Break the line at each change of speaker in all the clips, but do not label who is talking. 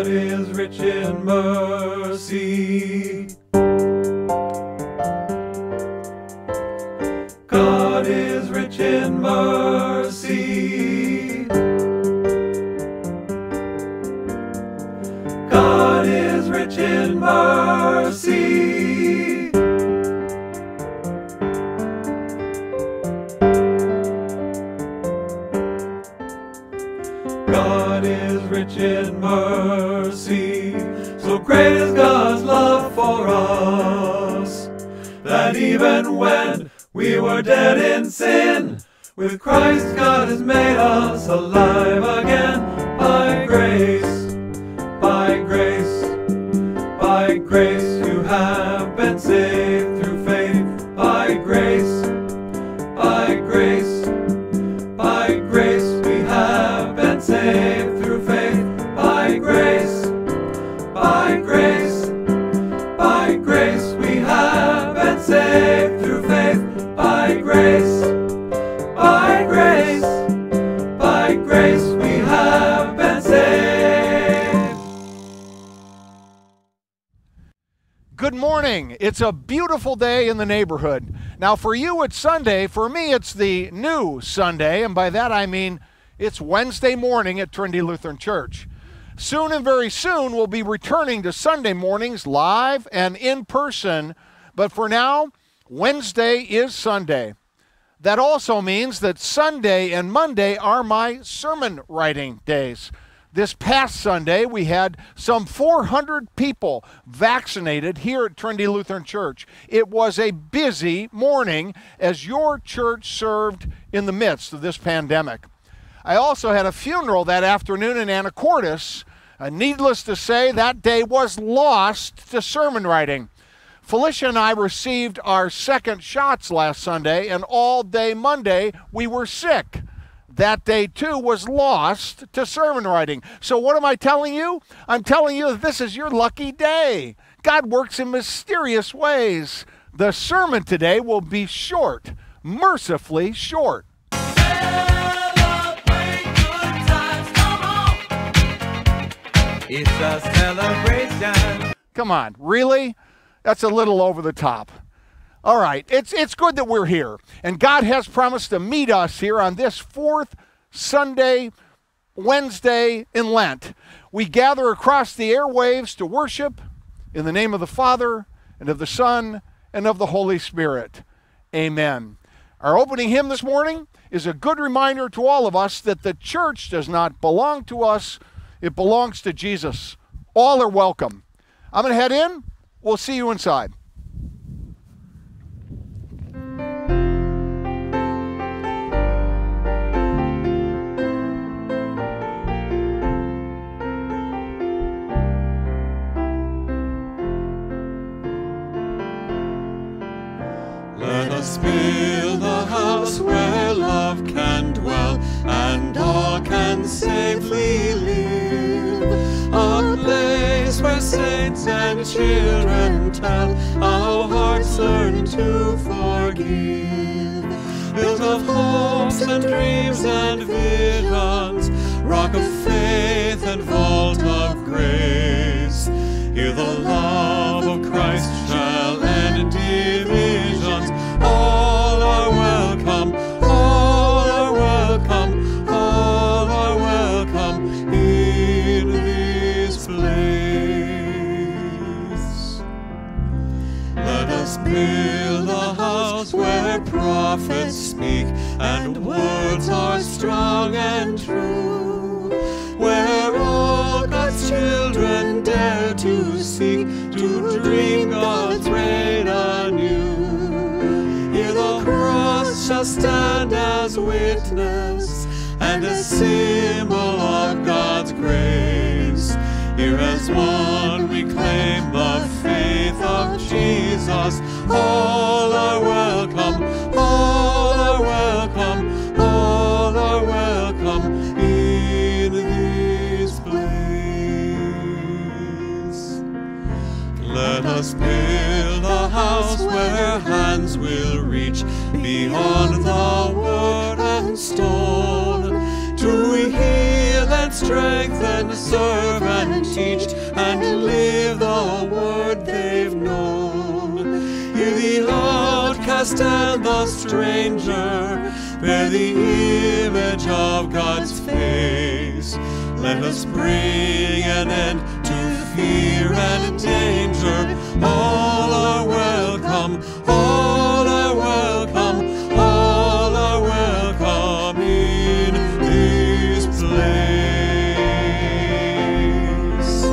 God is rich in mercy. God is rich in mercy. God is rich in mercy. God is rich in mercy. So great is God's love for us, that even when we were dead in sin, with Christ God has made us alive again. By grace, by grace, by grace you have been saved through faith. By grace, by grace, by grace we have been saved through faith. By grace, by grace, by grace we have been saved through faith. By grace, by grace, by grace we have been saved.
Good morning. It's a beautiful day in the neighborhood. Now for you it's Sunday, for me it's the new Sunday, and by that I mean it's Wednesday morning at Trinity Lutheran Church. Soon and very soon we'll be returning to Sunday mornings live and in person, but for now, Wednesday is Sunday. That also means that Sunday and Monday are my sermon writing days. This past Sunday, we had some 400 people vaccinated here at Trinity Lutheran Church. It was a busy morning as your church served in the midst of this pandemic. I also had a funeral that afternoon in Anacortes. Needless to say, that day was lost to sermon writing. Felicia and I received our second shots last Sunday, and all day Monday we were sick. That day too was lost to sermon writing. So what am I telling you? I'm telling you that this is your lucky day. God works in mysterious ways. The sermon today will be short, mercifully short.
It's a celebration.
Come on, really? That's a little over the top. All right, it's good that we're here. And God has promised to meet us here on this fourth Sunday, Wednesday in Lent. We gather across the airwaves to worship in the name of the Father, and of the Son, and of the Holy Spirit. Amen. Our opening hymn this morning is a good reminder to all of us that the church does not belong to us. It belongs to Jesus. All are welcome. I'm going to head in. We'll see you inside.
Let us build a house where love can dwell and all can safely live. A place where saints and children tell how hearts learn to forgive. Built of hopes and dreams and visions, rock of faith and vault of grace. Here the love of Christ shall end divisions. All are welcome, all are welcome, all are welcome in this place. Let us build a house where prophets speak and words are strong and true, where all God's children dare to seek, to dream God's reign anew. Here the cross shall stand as witness and a symbol of God's grace. Here as one we claim the faith of Jesus. All are welcome, all are welcome, all are welcome in this place. Let us build a house where hands will reach beyond the word and stone, to heal and strengthen, serve and teach, and live the word they've known. Hear the outcast and the stranger, bear the image of God's face. Let us bring an end to fear and danger. All are welcome, all are welcome, all are welcome in this place.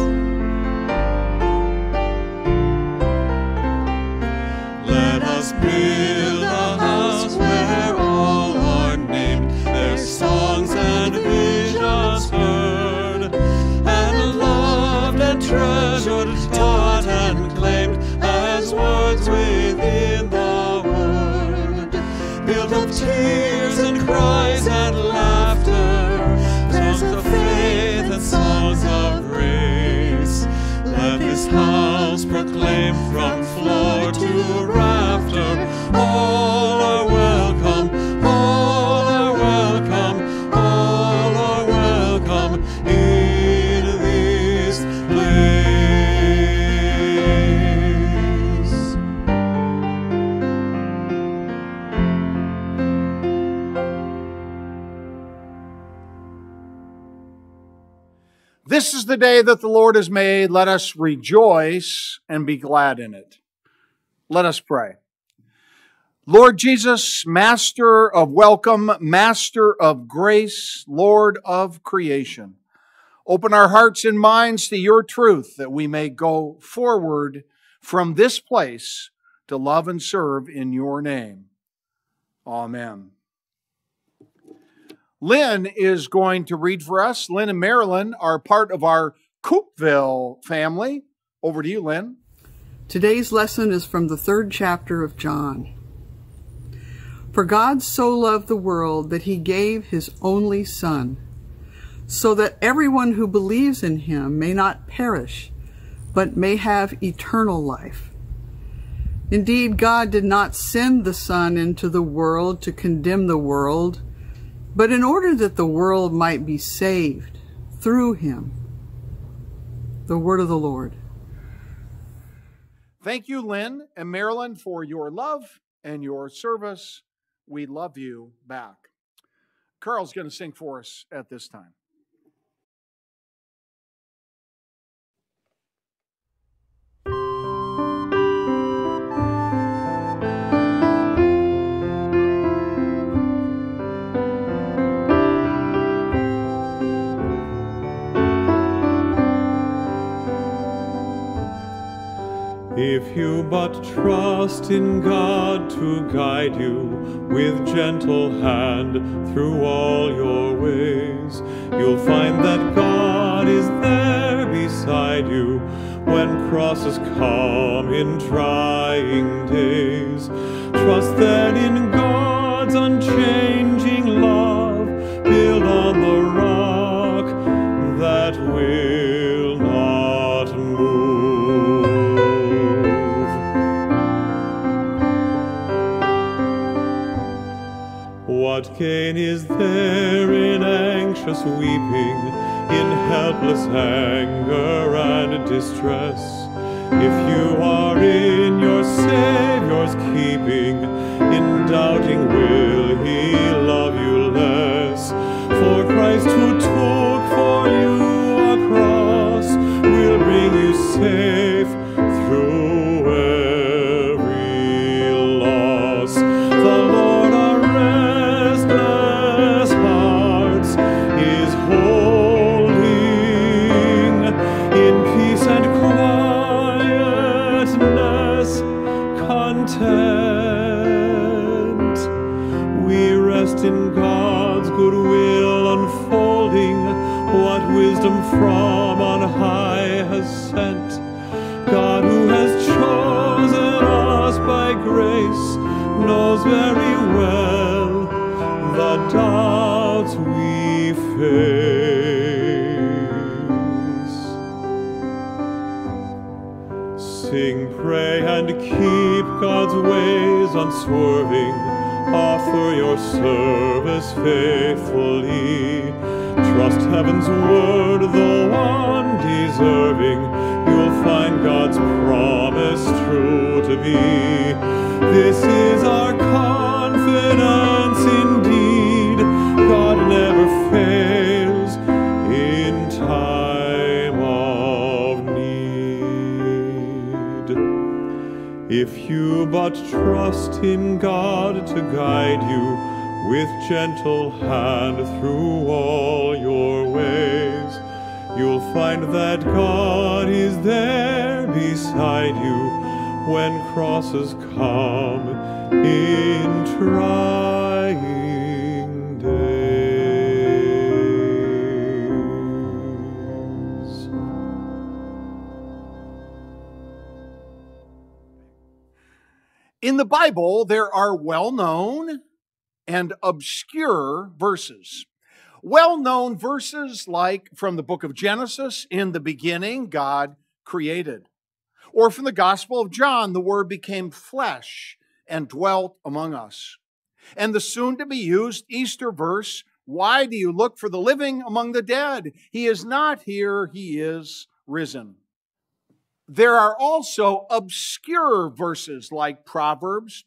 Let us build a house where all are named, their songs and visions heard, and loved and treasured, taught and claimed as words within the word. Built of tears and cries and laughter, songs of faith and songs of grace. Let this house proclaim from floor to rafter, all are welcome, all are welcome, all are welcome in this place.
This is the day that the Lord has made. Let us rejoice and be glad in it. Let us pray. Lord Jesus, Master of welcome, Master of grace, Lord of creation, open our hearts and minds to your truth that we may go forward from this place to love and serve in your name. Amen. Lynn is going to read for us. Lynn and Marilyn are part of our Coopville family. Over to you, Lynn.
Today's lesson is from the 3rd chapter of John. For God so loved the world that he gave his only Son, so that everyone who believes in him may not perish, but may have eternal life. Indeed, God did not send the Son into the world to condemn the world, but in order that the world might be saved through him. The word of the Lord.
Thank you, Lynn and Marilyn, for your love and your service. We love you back. Carl's going to sing for us at this time.
If you but trust in God to guide you with gentle hand through all your ways, you'll find that God is there beside you when crosses come in trying days. Trust then in God's unchanging love, build on the rock that will not move. What gain is there in anxious weeping, in helpless anger and distress? If you are in your Savior's keeping, in doubting will he love you less? For Christ who took for you a cross will bring you safe through every loss. The Lord our restless hearts is holding in peace and quietness content. We rest in God's goodwill unfolding, what wisdom from on high has sent. God who has chosen us by grace knows very well the doubts we face. Sing, pray, and keep God's ways unswerving. Offer your service faithfully. Trust heaven's word, though undeserving. You'll find God's promise true to be. This is our confidence indeed. God never fails in time of need. If you but trust in God to guide you with gentle hand through all your ways, you'll find that God is there beside you when crosses come in trying days.
In the Bible, there are well-known and obscure verses. Well-known verses like from the book of Genesis, in the beginning, God created. Or from the Gospel of John, the Word became flesh and dwelt among us. And the soon-to-be-used Easter verse, why do you look for the living among the dead? He is not here, he is risen. There are also obscure verses like Proverbs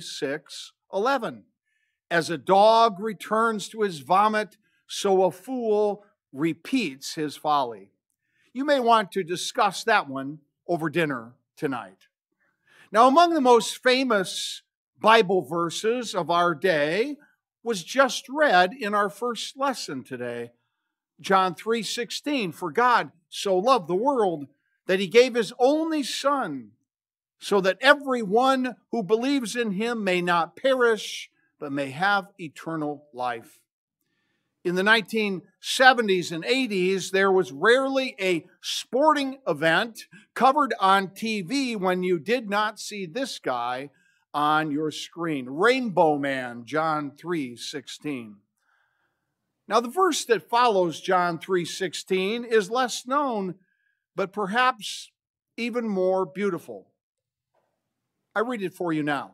26:11. As a dog returns to his vomit, so a fool repeats his folly. You may want to discuss that one over dinner tonight. Now, among the most famous Bible verses of our day was just read in our first lesson today. John 3:16, for God so loved the world that he gave his only Son, so that everyone who believes in him may not perish, but may have eternal life. In the 1970s and 80s, there was rarely a sporting event covered on TV when you did not see this guy on your screen. Rainbow Man, John 3:16. Now, the verse that follows John 3:16 is less known, but perhaps even more beautiful. I read it for you now.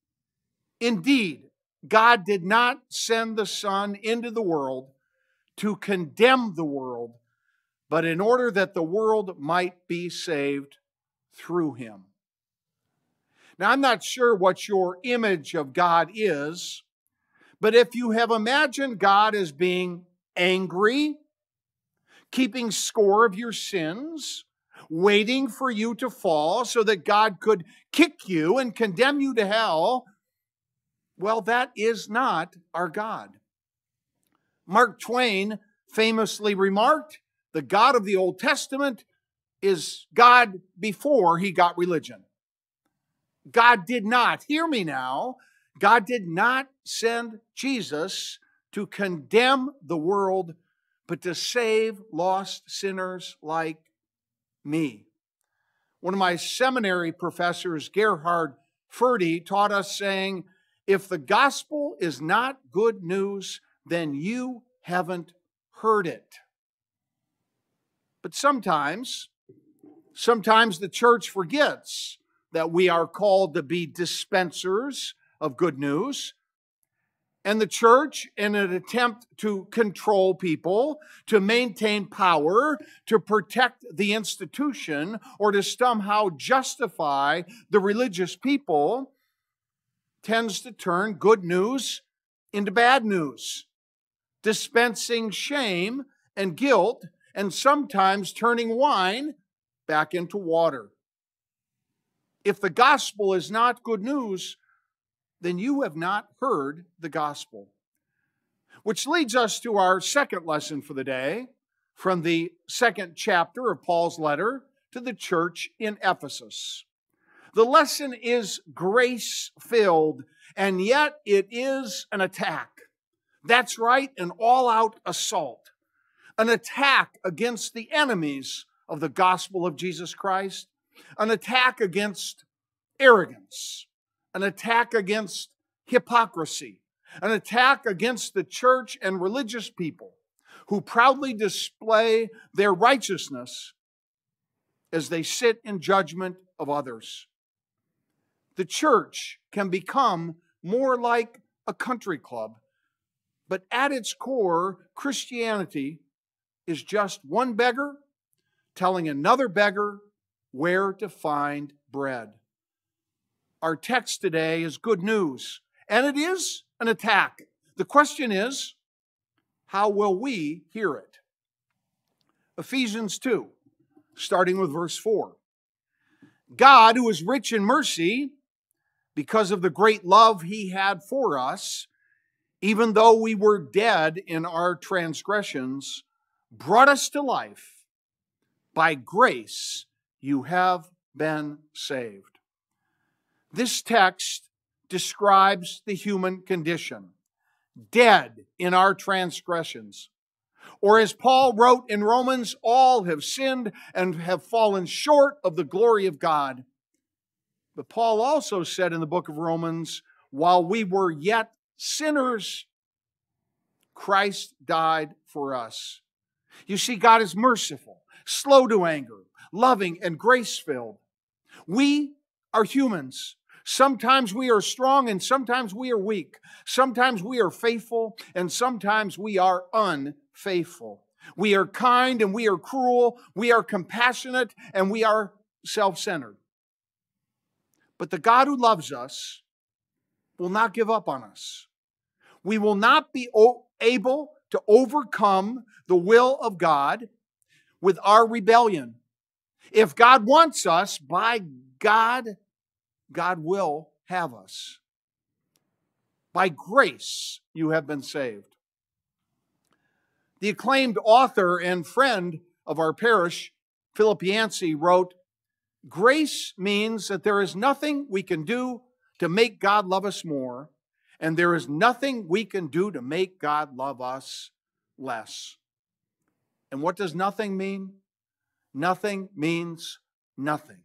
Indeed, God did not send the Son into the world to condemn the world, but in order that the world might be saved through him. Now, I'm not sure what your image of God is, but if you have imagined God as being angry, keeping score of your sins, waiting for you to fall so that God could kick you and condemn you to hell, well, that is not our God. Mark Twain famously remarked, the God of the Old Testament is God before he got religion. God did not, hear me now, God did not send Jesus to condemn the world, but to save lost sinners like me. One of my seminary professors, Gerhard Ferde, taught us saying, if the gospel is not good news, then you haven't heard it. But sometimes the church forgets that we are called to be dispensers of good news. And the church, in an attempt to control people, to maintain power, to protect the institution, or to somehow justify the religious people, tends to turn good news into bad news, dispensing shame and guilt, and sometimes turning wine back into water. If the gospel is not good news, then you have not heard the gospel. Which leads us to our second lesson for the day, from the second chapter of Paul's letter to the church in Ephesus. The lesson is grace-filled, and yet it is an attack. That's right, an all-out assault. An attack against the enemies of the gospel of Jesus Christ. An attack against arrogance. An attack against hypocrisy. An attack against the church and religious people who proudly display their righteousness as they sit in judgment of others. The church can become more like a country club, but at its core, Christianity is just one beggar telling another beggar where to find bread. Our text today is good news, and it is an attack. The question is, how will we hear it? Ephesians 2, starting with verse 4. God, who is rich in mercy, because of the great love He had for us, even though we were dead in our transgressions, brought us to life. By grace you have been saved. This text describes the human condition, dead in our transgressions. Or as Paul wrote in Romans, all have sinned and have fallen short of the glory of God. But Paul also said in the book of Romans, while we were yet sinners, Christ died for us. You see, God is merciful, slow to anger, loving and grace-filled. We are humans. Sometimes we are strong and sometimes we are weak. Sometimes we are faithful and sometimes we are unfaithful. We are kind and we are cruel. We are compassionate and we are self-centered. But the God who loves us will not give up on us. We will not be able to overcome the will of God with our rebellion. If God wants us, by God, God will have us. By grace, you have been saved. The acclaimed author and friend of our parish, Philip Yancey, wrote, grace means that there is nothing we can do to make God love us more, and there is nothing we can do to make God love us less. And what does nothing mean? Nothing means nothing.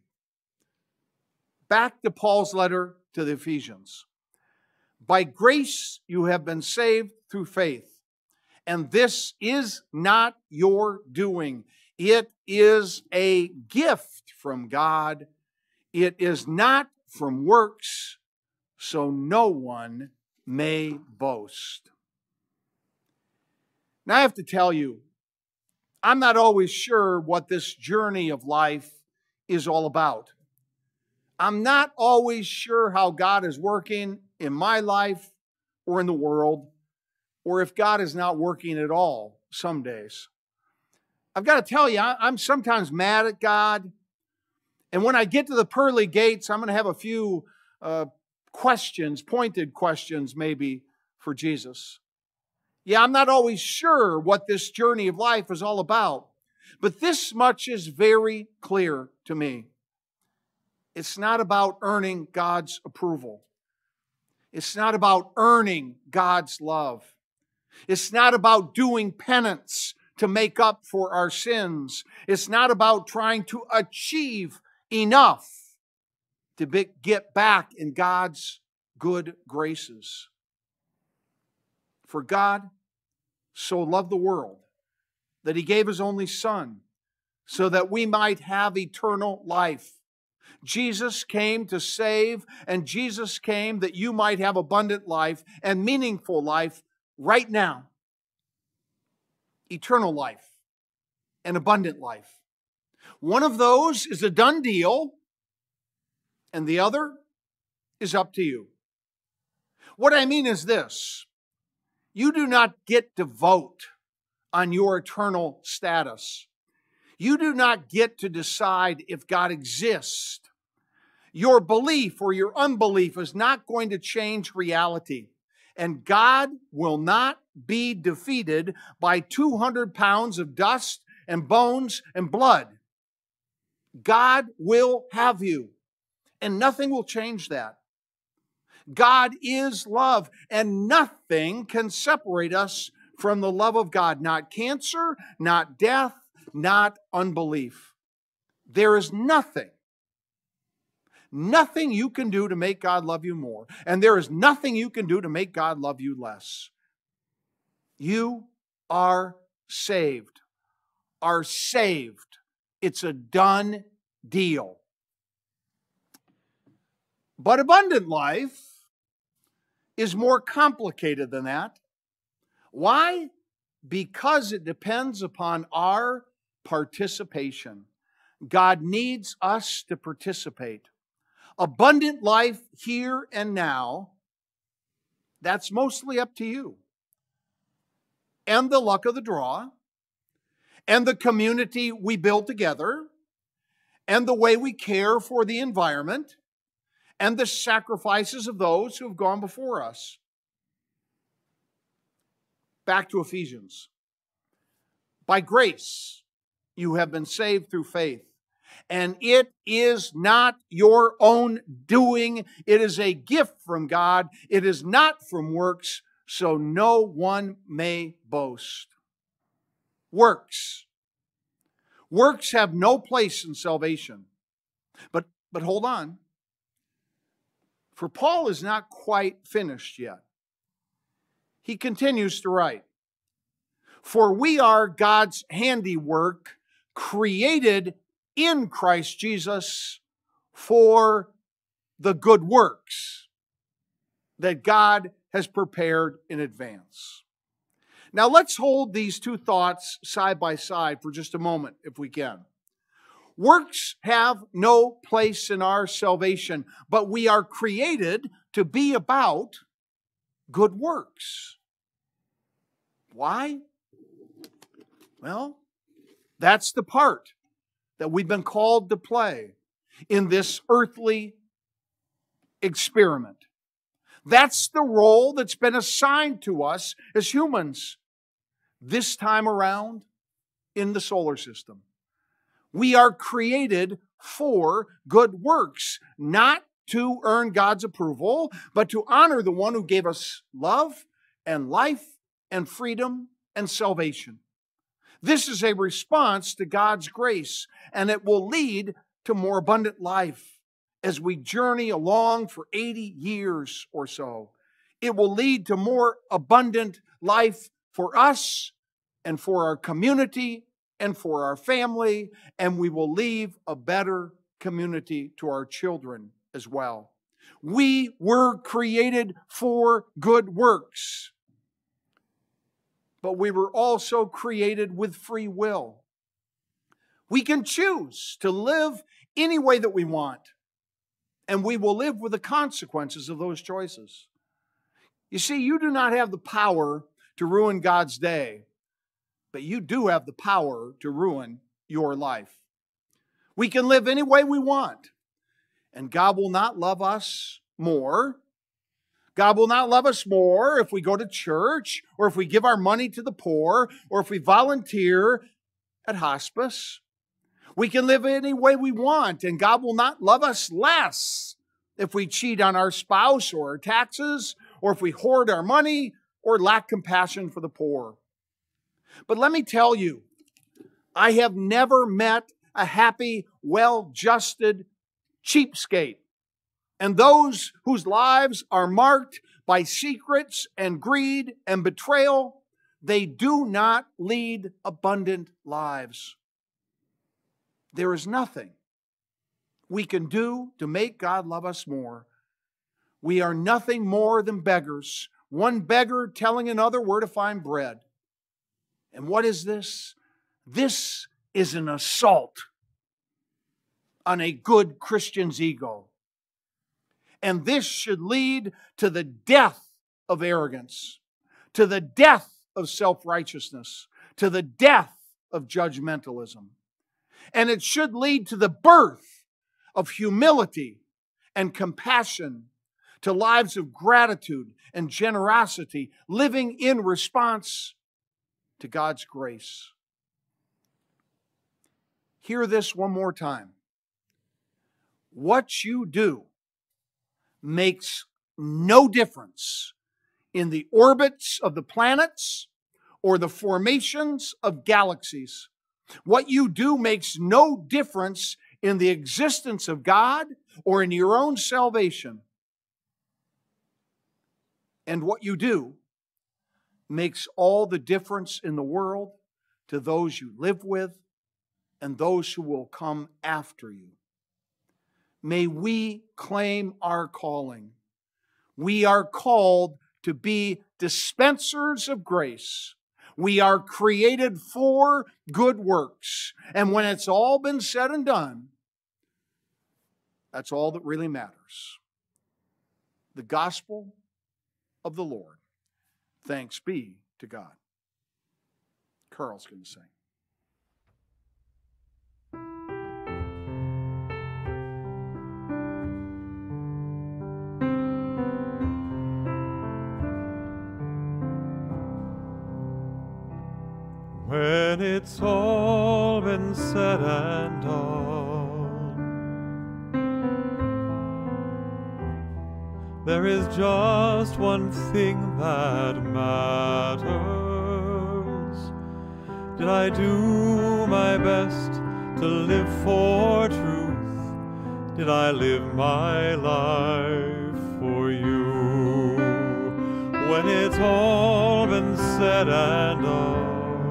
Back to Paul's letter to the Ephesians. By grace you have been saved through faith, and this is not your doing. It is a gift from God. It is not from works, so no one may boast. Now I have to tell you, I'm not always sure what this journey of life is all about. I'm not always sure how God is working in my life or in the world, or if God is not working at all some days. I've got to tell you, I'm sometimes mad at God. And when I get to the pearly gates, I'm going to have a few questions, pointed questions maybe for Jesus. Yeah, I'm not always sure what this journey of life is all about. But this much is very clear to me. It's not about earning God's approval. It's not about earning God's love. It's not about doing penance to make up for our sins. It's not about trying to achieve enough to get back in God's good graces. For God so loved the world that He gave His only Son so that we might have eternal life. Jesus came to save, and Jesus came that you might have abundant life and meaningful life right now. Eternal life and abundant life. One of those is a done deal, and the other is up to you. What I mean is this: you do not get to vote on your eternal status. You do not get to decide if God exists. Your belief or your unbelief is not going to change reality. And God will not be defeated by 200 pounds of dust and bones and blood. God will have you, and nothing will change that. God is love, and nothing can separate us from the love of God. Not cancer, not death, not unbelief. There is nothing you can do to make God love you more, and there is nothing you can do to make God love you less. You are saved. Are saved. It's a done deal. But abundant life is more complicated than that. Why? Because it depends upon our participation. God needs us to participate. Abundant life here and now, that's mostly up to you. And the luck of the draw, and the community we build together, and the way we care for the environment, and the sacrifices of those who have gone before us. Back to Ephesians. By grace, you have been saved through faith. And it is not your own doing. It is a gift from God. It is not from works, so no one may boast. Works. Works have no place in salvation. But hold on. For Paul is not quite finished yet. He continues to write, "For we are God's handiwork, created in Christ Jesus for the good works that God has prepared in advance." Now let's hold these two thoughts side by side for just a moment, if we can. Works have no place in our salvation, but we are created to be about good works. Why? Well, that's the part that we've been called to play in this earthly experiment. That's the role that's been assigned to us as humans this time around in the solar system. We are created for good works, not to earn God's approval, but to honor the one who gave us love and life and freedom and salvation. This is a response to God's grace, and it will lead to more abundant life as we journey along for 80 years or so. It will lead to more abundant life for us and for our community and for our family, and we will leave a better community to our children as well. We were created for good works, but we were also created with free will. We can choose to live any way that we want, and we will live with the consequences of those choices. You see, you do not have the power to ruin God's day, but you do have the power to ruin your life. We can live any way we want, and God will not love us more. God will not love us more if we go to church, or if we give our money to the poor, or if we volunteer at hospice. We can live any way we want, and God will not love us less if we cheat on our spouse or our taxes, or if we hoard our money or lack compassion for the poor. But let me tell you, I have never met a happy, well-adjusted cheapskate. And those whose lives are marked by secrets and greed and betrayal, they do not lead abundant lives. There is nothing we can do to make God love us more. We are nothing more than beggars, one beggar telling another where to find bread. And what is this? This is an assault on a good Christian's ego. And this should lead to the death of arrogance, to the death of self-righteousness, to the death of judgmentalism. And it should lead to the birth of humility and compassion, to lives of gratitude and generosity, living in response to God's grace. Hear this one more time. What you do makes no difference in the orbits of the planets or the formations of galaxies. What you do makes no difference in the existence of God or in your own salvation. And what you do makes all the difference in the world to those you live with and those who will come after you. May we claim our calling We are called to be dispensers of grace. We are created for good works. And when it's all been said and done, that's all that really matters. The gospel of the Lord. Thanks be to God. Carl's going to sing.
When it's all been said and done, there is just one thing that matters. Did I do my best to live for truth? Did I live my life for you? When it's all been said and done,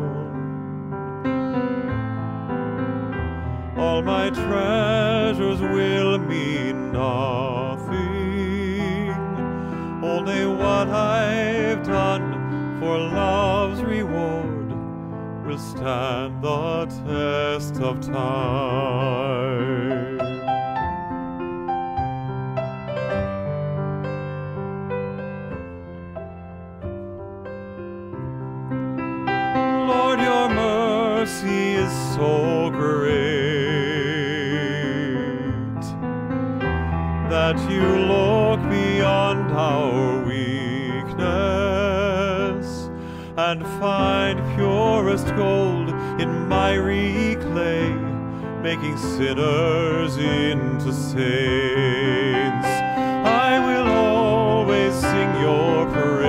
all my treasures will mean nothing. Only what I've done for love's reward will stand the test of time. Lord, your mercy is so great that you look beyond our weakness and find purest gold in miry clay, making sinners into saints. I will always sing your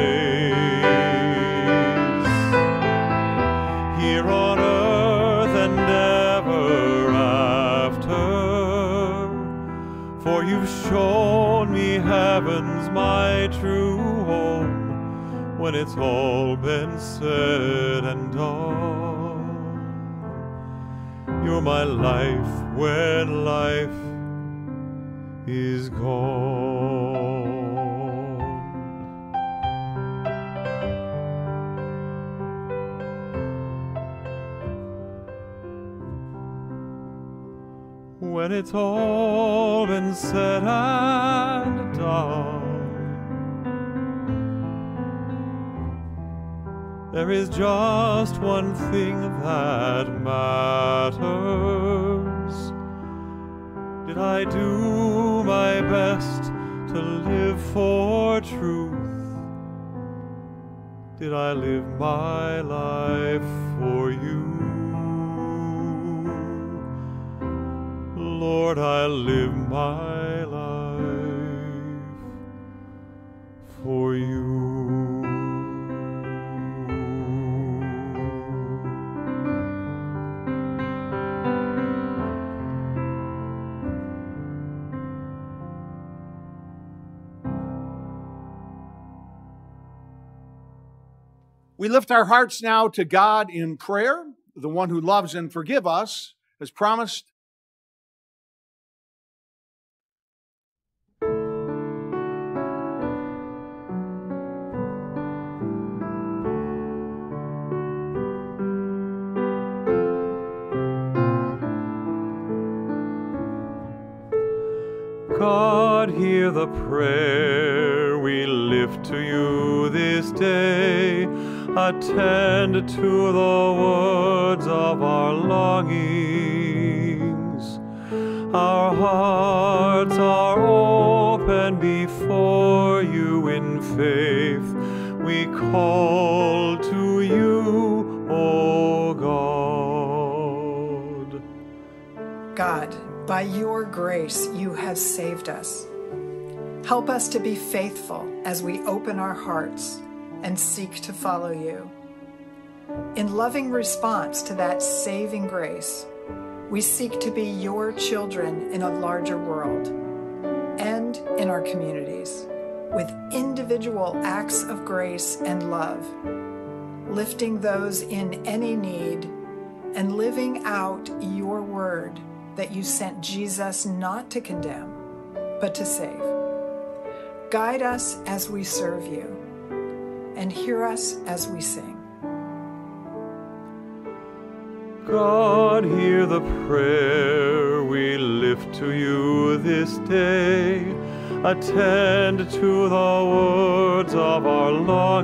praise here on earth and ever after, for you've shown me heaven's my true home. When it's all been said and done, you're my life when life is gone. When it's all been said and done, there is just one thing that matters. Did I do my best to live for truth? Did I live my life for you? Lord, I live my life for you.
We lift our hearts now to God in prayer. The one who loves and forgives us has promised.
God, hear the prayer we lift to you this day. Attend to the words of our longings. Our hearts are open before you in faith. We call to you, O God.
God, by your grace, you have saved us. Help us to be faithful as we open our hearts and seek to follow you. In loving response to that saving grace, we seek to be your children in a larger world and in our communities with individual acts of grace and love, lifting those in any need and living out your word that you sent Jesus not to condemn, but to save. Guide us as we serve you, and hear us as we sing.
God, hear the prayer we lift to you this day. Attend to the words of our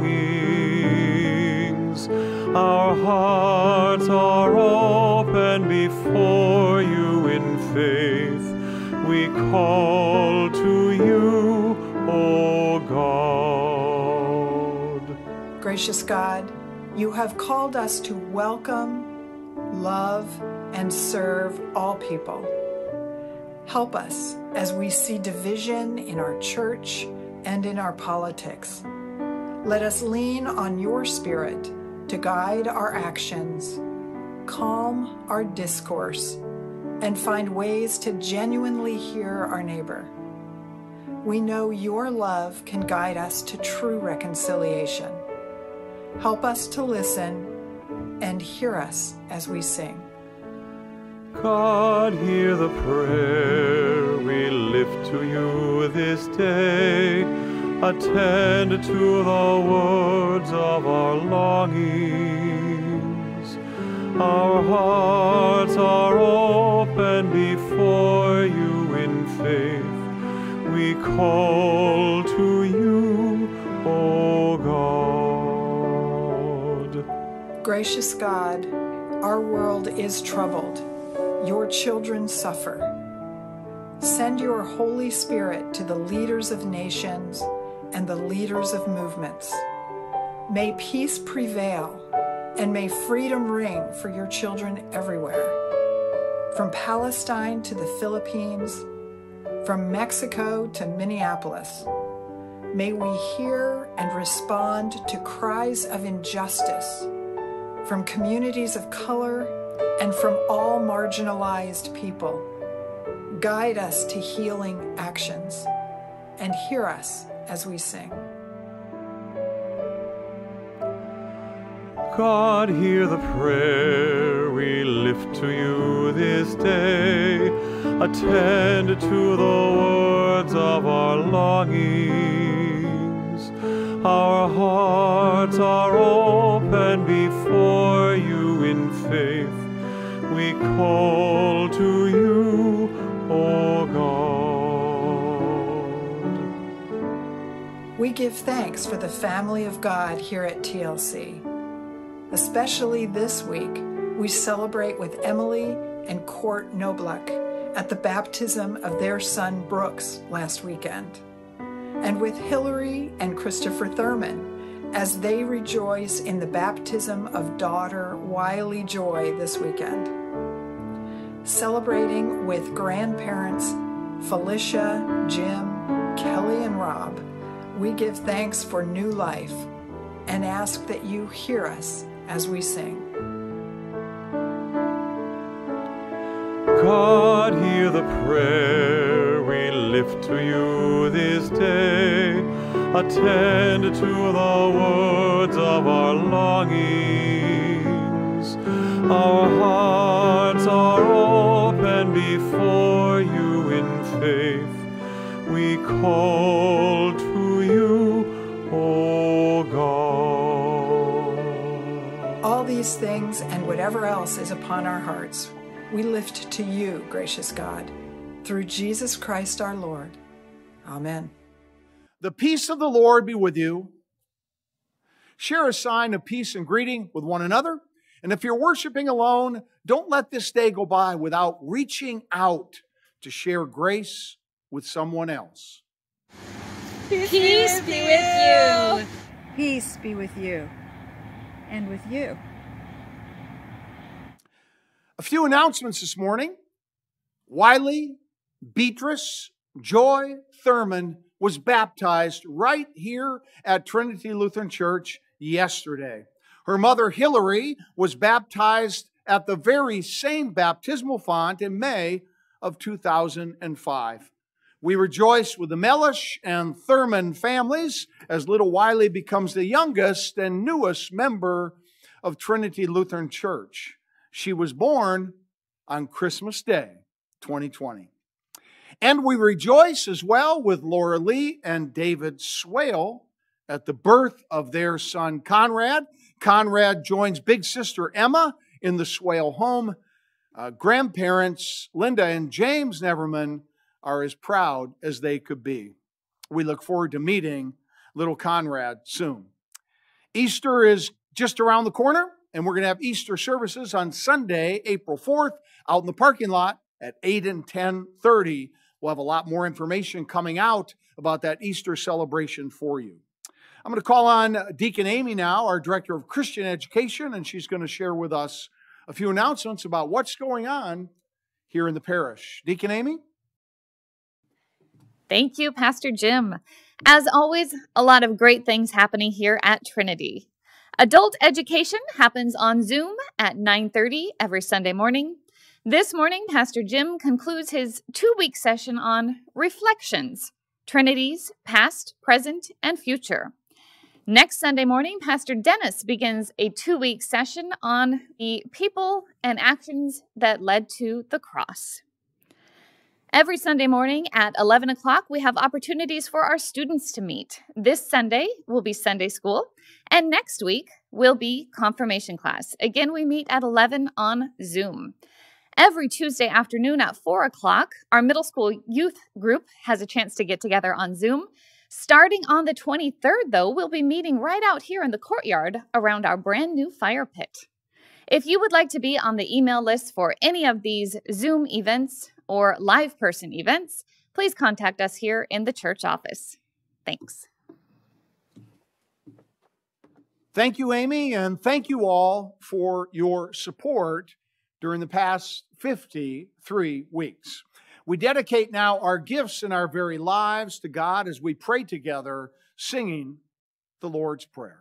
longings. Our hearts are open before you in faith. We call to you, O God.
Gracious God, you have called us to welcome, love, and serve all people. Help us as we see division in our church and in our politics. Let us lean on your Spirit to guide our actions, calm our discourse, and find ways to genuinely hear our neighbor. We know your love can guide us to true reconciliation. Help us to listen and hear us as we sing.
God, hear the prayer we lift to you this day. Attend to the words of our longings. Our hearts are open before you in faith. We call to you, O God.
Gracious God, our world is troubled. Your children suffer. Send your Holy Spirit to the leaders of nations and the leaders of movements. May peace prevail, and may freedom ring for your children everywhere. From Palestine to the Philippines, from Mexico to Minneapolis, may we hear and respond to cries of injustice from communities of color and from all marginalized people. Guide us to healing actions and hear us as we sing.
God, hear the prayer we lift to you this day. Attend to the words of our longings. Our hearts are open before you in faith. We call to you, O God.
We give thanks for the family of God here at TLC. Especially this week, we celebrate with Emily and Court Nobluck at the baptism of their son Brooks last weekend, and with Hillary and Christopher Thurman as they rejoice in the baptism of daughter Wiley Joy this weekend. Celebrating with grandparents Felicia, Jim, Kelly, and Rob, we give thanks for new life and ask that you hear us as we sing.
God, hear the prayer we lift to you this day. Attend to the words of our longings. Our hearts are open before you in faith. We call to you, O God.
All these things and whatever else is upon our hearts, we lift to you, gracious God, through Jesus Christ our Lord. Amen.
The peace of the Lord be with you. Share a sign of peace and greeting with one another. And if you're worshiping alone, don't let this day go by without reaching out to share grace with someone else.
Peace be with you.
Peace be with you. And with you.
A few announcements this morning. Wiley Beatrice Joy Thurman was baptized right here at Trinity Lutheran Church yesterday. Her mother Hillary was baptized at the very same baptismal font in May of 2005. We rejoice with the Mellish and Thurman families as little Wiley becomes the youngest and newest member of Trinity Lutheran Church. She was born on Christmas Day, 2020. And we rejoice as well with Laura Lee and David Swale at the birth of their son Conrad. Conrad joins big sister Emma in the Swale home. Grandparents Linda and James Neverman are as proud as they could be. We look forward to meeting little Conrad soon. Easter is just around the corner, and we're going to have Easter services on Sunday, April 4th, out in the parking lot at 8 and 10:30. We'll have a lot more information coming out about that Easter celebration for you. I'm going to call on Deacon Amy now, our Director of Christian Education, and she's going to share with us a few announcements about what's going on here in the parish. Deacon Amy?
Thank you, Pastor Jim. As always, a lot of great things happening here at Trinity. Adult education happens on Zoom at 9:30 every Sunday morning. This morning, Pastor Jim concludes his 2-week session on Reflections, Trinity's Past, Present, and Future. Next Sunday morning, Pastor Dennis begins a 2-week session on the people and actions that led to the cross. Every Sunday morning at 11 o'clock, we have opportunities for our students to meet. This Sunday will be Sunday school, and next week will be confirmation class. Again, we meet at 11 on Zoom. Every Tuesday afternoon at 4 o'clock, our middle school youth group has a chance to get together on Zoom. Starting on the 23rd, though, we'll be meeting right out here in the courtyard around our brand new fire pit. If you would like to be on the email list for any of these Zoom events or live person events, please contact us here in the church office. Thanks.
Thank you, Amy, and thank you all for your support during the past 53 weeks. We dedicate now our gifts and our very lives to God as we pray together, singing the Lord's Prayer.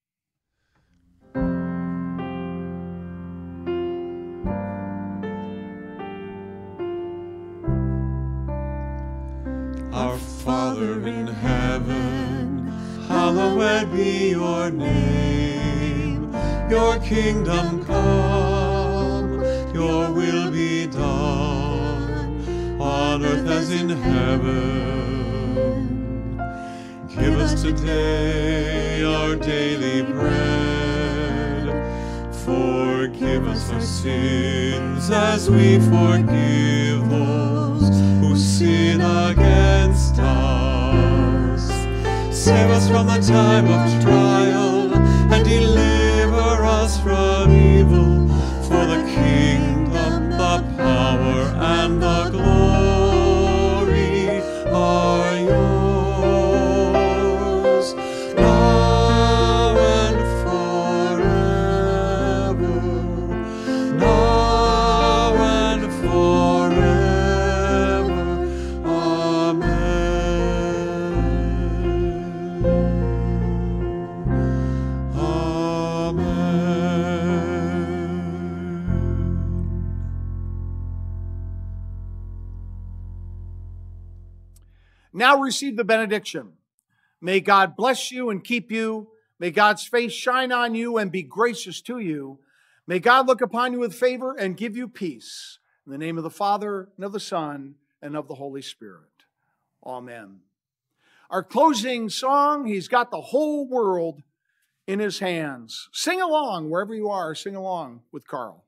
Our Father in heaven, hallowed be your name. Your kingdom come, your will be done, on earth as in heaven. Give us today our daily bread. Forgive us our sins as we forgive those who sin against us. Save us from the time of trial and deliver us from evil. For the kingdom, the power, and the glory are yours, now and forever, now and forever. Amen.
Now receive the benediction. May God bless you and keep you. May God's face shine on you and be gracious to you. May God look upon you with favor and give you peace. In the name of the Father, and of the Son, and of the Holy Spirit. Amen. Our closing song, He's Got the Whole World in His Hands. Sing along, wherever you are, sing along with Carl.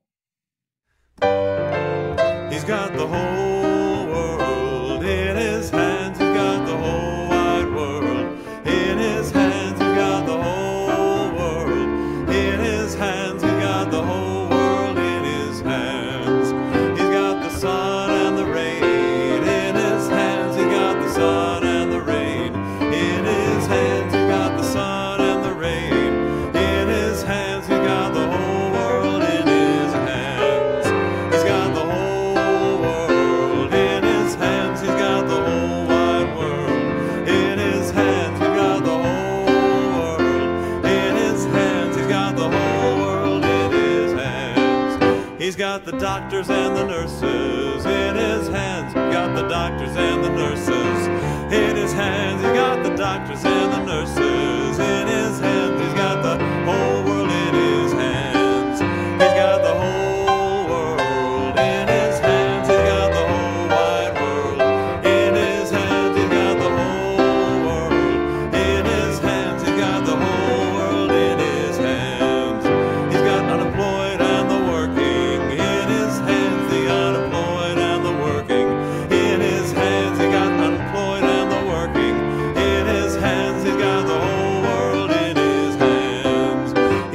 He's got the whole world in his hands. He's got the whole wide world in his hands. He's got the whole world in his hands. He's got the whole world in his hands. He's got the sun and the rain in his hands. He's got the sun and the rain in his hands. He's got the sun and the rain in his hands. He's got the whole world in his hands. He's got the whole world in his hands. He's got the whole wide world in his hands. He's got the whole world in his hands. He's got the whole world in his hands. He's got the doctors and the nurses in his hands. He's got the doctors and the nurses in his hands. He's got the doctors and the nurses in his hands. He's got the whole world in his hands. He's got the whole world in his hands. He's got the whole wide world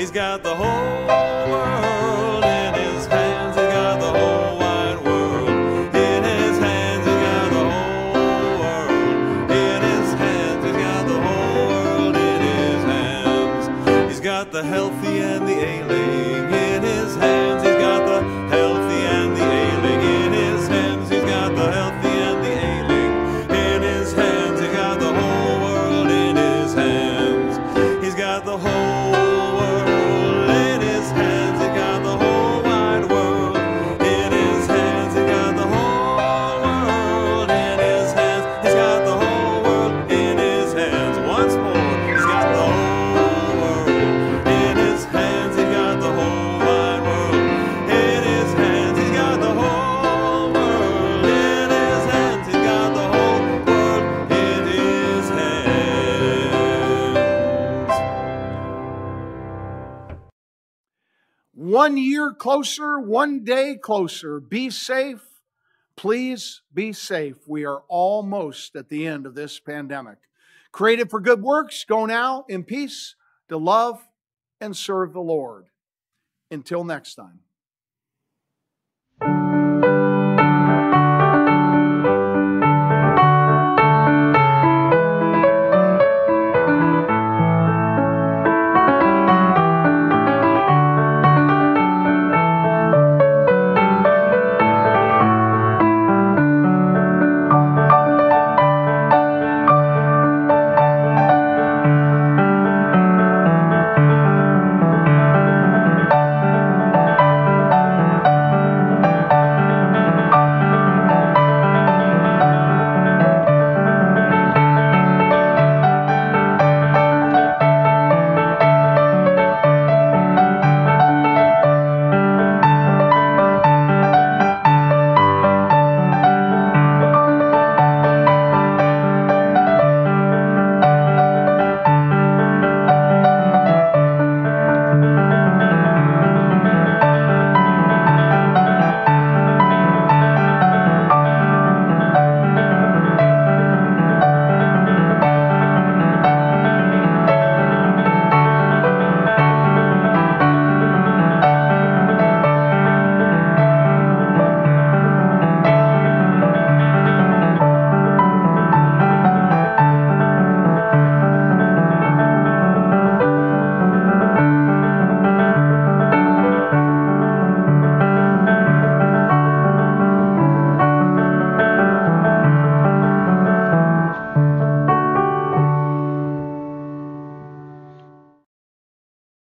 He's got the whole world in his hands. He's got the whole wide world in his hands. He's got the whole world in his hands. He's got the whole world in his hands. He's got the healthy and the ailing in his hands. He's got the healthy and the ailing in his hands. He's got the healthy and the ailing in his hands. He's got the whole world in his hands. He's got the whole world in his hands. He's got the whole wide world in his hands. He's got the whole world in his hands. He's got the whole world in his hands. Once more, he's got the whole world in his hands. He's got the whole wide world in his hands. He's got the whole world in his hands. He's got the whole world in his hands.
1 year closer, 1 day closer. Be safe. Please be safe. We are almost at the end of this pandemic. Created for good works, go now in peace to love and serve the Lord. Until next time.